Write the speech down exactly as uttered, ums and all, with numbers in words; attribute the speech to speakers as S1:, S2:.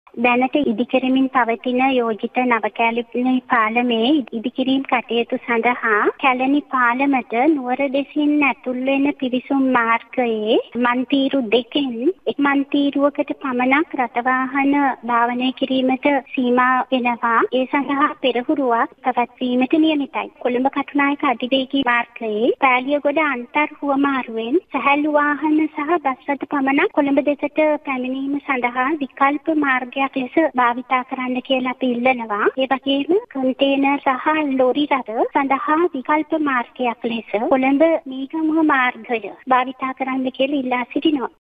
S1: දැනට ඉදිකරමින් පවතින යෝජිත නවකැලණි පාලමේ ඉදිකිරීම් කටයුතු සඳහා කැලණි පාලමට නුවර දෙසින් ඇතුල් වෙන පිවිසුම් මාර්ගයේ මන්තීරු දෙකෙන් එක් මන්තීරුවකට පමණක් රථවාහන භාවනය කිරීමට සීමා වෙනවා. ඒ සඳහා පෙරහුරුවක් පැවැත්වීමට නියමිතයි. කොළඹ කටුනායක අධිවේගී මාර්ගයේ පෑලියගොඩ අන්තර් හුවමාරුවෙන් සැහැල්ලු වාහන සහ බස් රථ පමණක් කොළඹ දෙසට පැමිණීම සඳහා විකල්ප මාර්ගයක් ලෙස භාවිතා කරන්න කියලා අපි ඉල්ලනවා. ඒ වගේම කන්ටේනර් සහ ලොරි රථ සඳහා විකල්ප මාර්ගයක් ලෙස කොළඹ මීගමුව මාර්ගය භාවිතා කරන්න කියලා ඉල්ලා සිටිනවා.